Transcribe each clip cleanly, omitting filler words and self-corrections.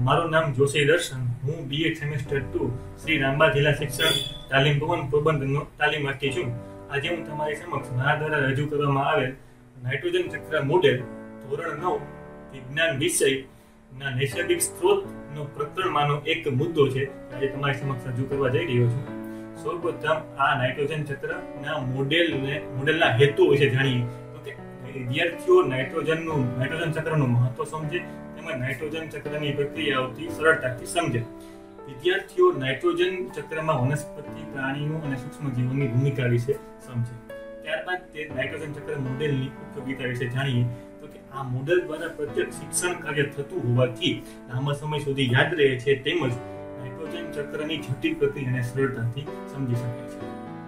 મારું નામ જોશી દર્શન. હું BA સેમેસ્ટર 2 શ્રી રામબા જિલ્લા શિક્ષણ તાલીમ ભવન પોરબંદરનો તાલીમાર્થી છું. આજે હું તમારી સમક્ષ મારા દ્વારા રજૂ કરવામાં આવેલ નાઇટ્રોજન ચક્ર મોડેલ ધોરણ 9 વિજ્ઞાન વિષયના નૈસર્ગિક સ્ત્રોતનો પ્રકરણમાંનો એક મુદ્દો છે. આજે તમારી સમક્ષ રજૂ કરવા જઈ રહ્યો છું. સૌપ્રથમ આ નાઇટ્રોજન ચક્રના મોડેલના હેતુ વિશે જાણીએ તો કે વિદ્યાર્થીઓ નાઇટ્રોજન ચક્રનું મહત્વ સમજે તેમજ નાઇટ્રોજન ચક્રની પ્રક્રિયાઓથી સરળતાથી સમજે. વિદ્યાર્થીઓ નાઇટ્રોજન ચક્રમાં વનસ્પતિ, પ્રાણીઓ અને સૂક્ષ્મજીવોની ભૂમિકા વિશે સમજે. ત્યારબાદ તે નાઇટ્રોજન ચક્ર મોડેલની ઉપયોગિતા વિશે જાણીએ તો કે આ મોડેલ દ્વારા પ્રત્યક્ષ શિક્ષણ કાર્ય થતું હોવાથી લાંબા સમય સુધી યાદ રહે છે તેમજ નાઇટ્રોજન ચક્રની જટિલ પ્રક્રિયાને સરળતાથી સમજી શકે છે.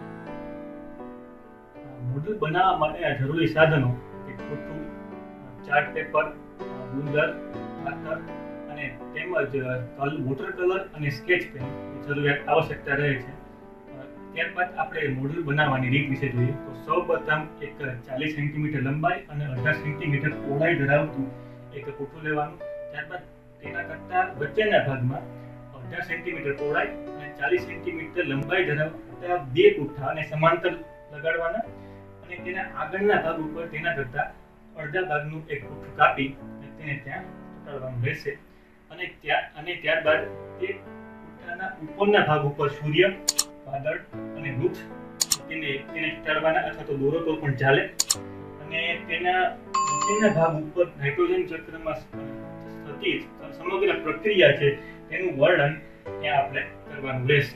મોડેલ બનાવવા માટે જરૂરી સાધનો કોઠું, ચાર્ટ પેપર, રૂલર, કાતર અને તેમજ વોટર કલર અને સ્કેચ પેન આવશ્યકતા રહે છે. ત્યારબાદ આપણે મોડેલ બનાવવાની રીત વિશે જોઈએ તો સૌપ્રથમ એક 40 સેન્ટીમીટર લંબાઈ અને 18 સેન્ટીમીટર પહોળાઈ ધરાવતું એક કોઠું લેવાનું. ત્યારબાદ તેના કરતા વચ્ચેના ભાગમાં 18 સેન્ટીમીટર પહોળાઈ અને 40 સેન્ટીમીટર લંબાઈ ધરાવતા બે કોઠા અને સમાંતર લગાડવાના અને તેના આગળના ભાગ ઉપર તેના કરતા અડધા ભાગનું એક કોઠું કાપી તેને ત્યાં ચોંટાડવાનું રહેશે અને ત્યારબાદ તે કોઠાના ઉપરના ભાગ ઉપર સૂર્ય, વાદળ અને વૃક્ષ તેને ચોંટાડવાના અથવા તો દોરો તો પણ ચાલે અને તેના નીચેના ભાગ ઉપર નાઇટ્રોજન ચક્રમાં થતી સમગ્ર પ્રક્રિયા છે તેનું વર્ણન ત્યાં આપણે કરવાનું રહેશે.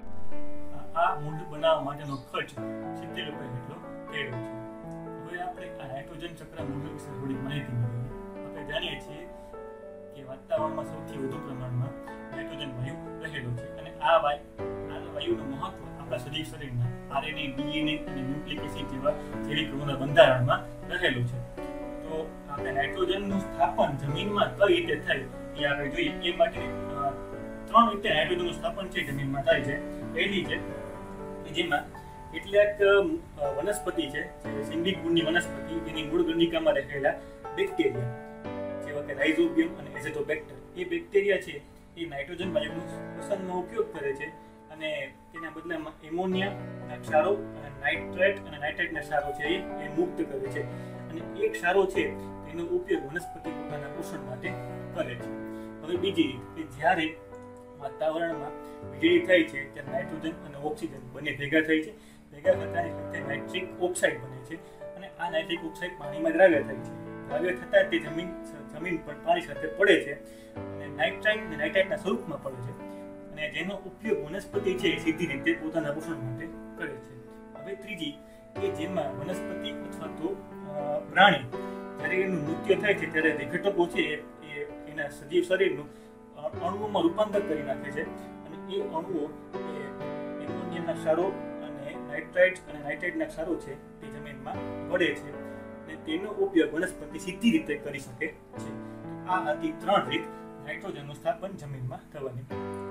આ મોડેલ બનાવવા માટેનો ખર્ચ 70 રૂપિયા જેટલો થયેલો છે. હવે આપણે આ નાઇટ્રોજન ચક્ર મોડેલ વિશે થોડી માહિતી મેળવીએ. આપણે જાણીએ છીએ કે વાતાવરણમાં સૌથી વધુ પ્રમાણમાં નાઇટ્રોજન વાયુ રહેલો છે અને આ વાયુનું મહત્વ આપણા શરીરના RNA, DNA અને ન્યુક્લિક એસિડ જેવા જૈવિક અણુઓના બંધારણમાં રહેલું છે. તો આપણે નાઇટ્રોજનનું સ્થાપન જમીનમાં કઈ રીતે થાય એ આપણે જોઈએ. એ માટે 3 રીતે નાઇટ્રોજનનું સ્થાપન છે જમીનમાં થાય છે. પહેલી છે કે જેમાં કેટલાક વનસ્પતિ છે, સિંગિક ગુણની વનસ્પતિ, તેની મૂળ ગંડિકામાં રહેલા બેક્ટેરિયા જેવા કે રાઇઝોબિયમ અને એઝેટોબેક્ટર. એ બેક્ટેરિયા છે એ નાઇટ્રોજન વાયુનું શોષણનો ઉપયોગ કરે છે અને તેના બદલામાં એમોનિયા ક્ષારો અને નાઇટ્રેટ અને નાઇટ્રેટના ક્ષારો છે એ મુક્ત કરે છે અને એક ક્ષારો છે તેનો ઉપયોગ વનસ્પતિ પોતાના પોષણ માટે કરે છે. હવે બીજી રીત કે જ્યારે વાતાવરણમાં વીજળી થાય છે ત્યારે નાઇટ્રોજન અને ઓક્સિજન બંને ભેગા થાય છે. ભેગા થતાની સાથે નાઇટ્રિક ઓક્સાઇડ બને છે અને આ નાઇટ્રિક ઓક્સાઇડ પાણીમાં દ્રાવ્ય થાય છે. દ્રાવ્ય થતાં તે જમીન પર પાણી સાથે પડે છે અને નાઇટ્રાઇટના સ્વરૂપમાં પડે છે અને જેનો ઉપયોગ વનસ્પતિ છે એ સીધી રીતે પોતાના પોષણ માટે કરે છે. હવે ત્રીજી કે જેમાં વનસ્પતિ અથવા તો પ્રાણી જ્યારે એનું મૃત્યુ થાય છે ત્યારે વિઘટકો છે એ એના સજીવ શરીરનું અણુઓમાં રૂપાંતર કરી નાખે છે અને એ અણુઓ એમોનિયાના ક્ષારો અને નાઇટ્રાઇટ અને નાઇટ્રેટના ક્ષારો છે તે જમીનમાં પડે છે અને તેનો ઉપયોગ વનસ્પતિ સીધી રીતે કરી શકે છે. આ હતી 3 રીત નાઇટ્રોજનનું સ્થાપન જમીનમાં થવાની.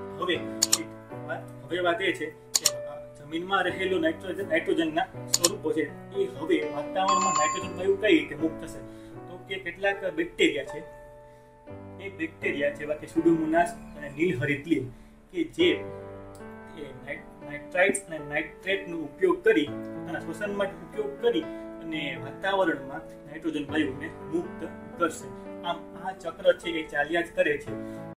હવે વાત એ છે કે જમીનમાં રહેલો નાઇટ્રોજનના સ્વરૂપો છે એ હવે વાતાવરણમાં નાઇટ્રોજન વાયુ કઈ રીતે મુક્ત થશે તો કે કેટલાક બેક્ટેરિયા છે એ બેક્ટેરિયા જેવા કે સુડોમોનાસ અને નીલહરિતલીલ કે જે નાઇટ્રાઇટ્સ અને નાઇટ્રેટનો ઉપયોગ કરી પોતાના શ્વસન માટે ઉપયોગ કરી અને વાતાવરણમાં નાઇટ્રોજન વાયુને મુક્ત કરશે. આમ આ ચક્ર છે એ ચાલ્યા જ કરે છે.